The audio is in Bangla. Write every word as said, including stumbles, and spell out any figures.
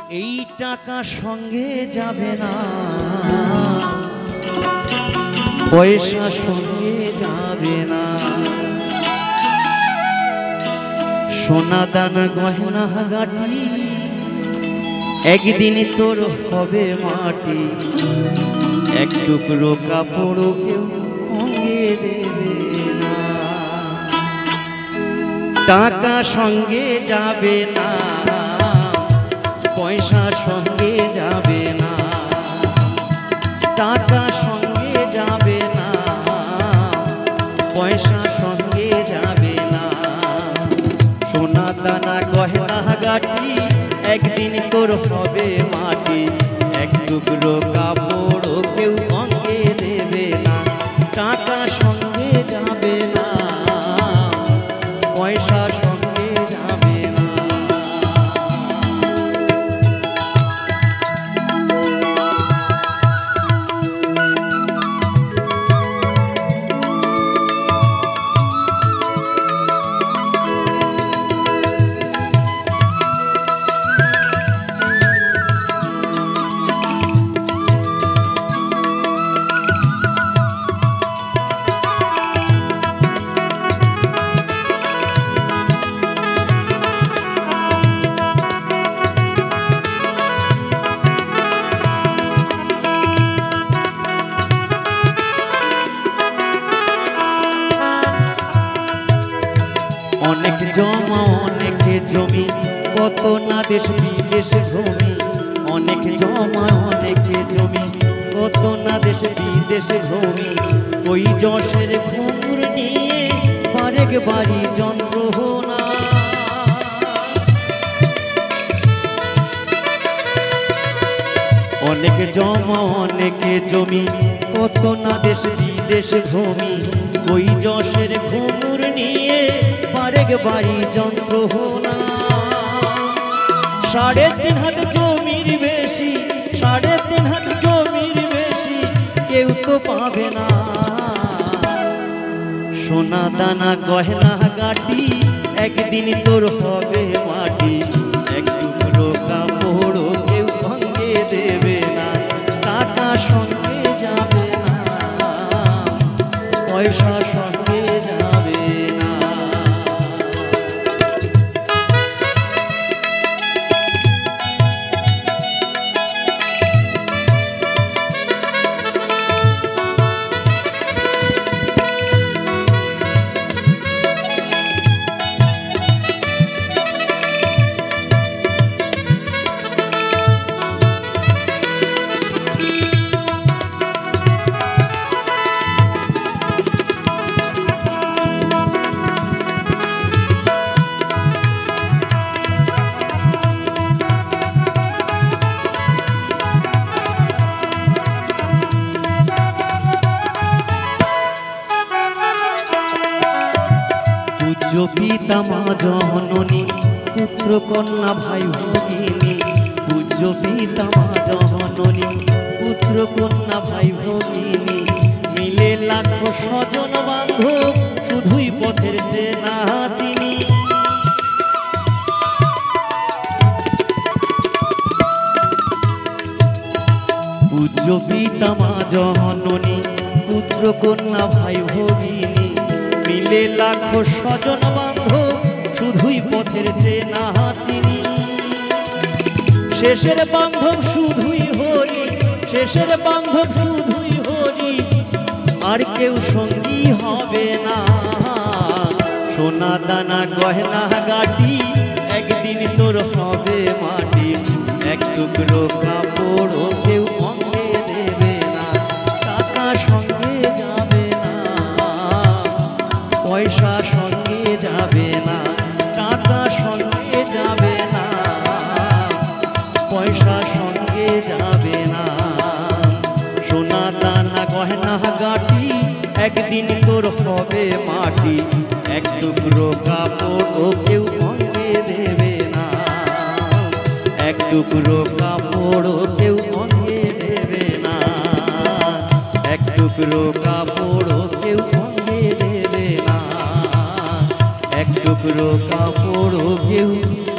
এই টাকা সঙ্গে যাবে না, পয়সা সঙ্গে যাবে না, সোনা দানা গয়না গাটি একদিন তোর হবে মাটি, এক টুকরো কাপড় কেউ সঙ্গে দেবে না। টাকা সঙ্গে যাবে না, পয়সা সঙ্গে যাবে না, টাকা সঙ্গে যাবে না, পয়সা সঙ্গে যাবে না, সোনা দানা গয়না গাটি একদিন তোর হবে মাটি, এক টুকরো কাপড় কেউ সঙ্গে দেবে না। টাকা সঙ্গে যাবে না, পয়সা সঙ্গে যাবে না। অনেক জমা অনেক জমি, কত না দেশ বিদেশ ভূমি, অনেক জমা অনেক জমি, কত না দেশ বিদেশ ভূমি, ওই যশের ঘুমুর নিয়ে বারেক বাড়ি যন্ত্রণা। অনেক জমা অনেক জমি, কত না দেশ বিদেশ ভূমি, ওই যশের ঘুমুর নিয়ে বারেক বাড়ি যন্ত্রণা। সাড়ে তিন হাত জমির বেশি, সাড়ে তিন হাত জমির বেশি কেউ তো পাবে না, সোনা দানা গয়না গাটি একদিন তোর হবে মাটি, এক টুকরো কাপড় কেউ সঙ্গে দেবে না। টাকা সঙ্গে যাবে না, পয়সা সঙ্গে যাবে না। পূজ্য পিতা মা জননী, পুত্র কন্যা ভাই ভগিনী, পূজ্য পিতা মা জননী, পুত্র কন্যা ভাই ভগিনী, মিলে লাখো স্বজন বান্ধব শুধুই পথের চেনা চিনি। পূজ্য পিতা মা জননী, পুত্র কন্যা ভাই ভগিনী, মিলে লাখো স্বজন বান্ধব শুধুই পথের চেনা চিনি। শেষের বান্ধব শুধুই হরি, শেষের বান্ধব শুধুই হরি, আর কেউ সঙ্গী হবে না, সোনা দানা গয়না গাটি একদিন তোর হবে মাটি, এক টুকরো কাপড় কেউ সঙ্গে দেবে না। টাকা সঙ্গে যাবে না, পয়সা সঙ্গে যাবে না, টাকা সঙ্গে যাবে না, পয়সা সঙ্গে যাবে না, সোনা দানা গয়না গাটি একদিন তোর হবে মাটি, এক টুকরো কাপড় কেউ সঙ্গে দেবে না, এক টুকরো কাপড় কেউ সঙ্গে দেবে না, এক টুকরো কাপড় কেউ সঙ্গে দেবে না, এক টুকরো কাপড় কেউ